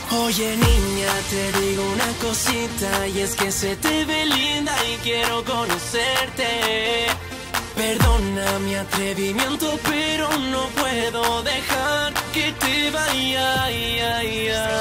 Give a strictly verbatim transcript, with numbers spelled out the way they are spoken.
Oye niña, te digo una cosita y es que se te ve linda y quiero conocerte. Perdona mi atrevimiento, pero no puedo dejar que te vaya.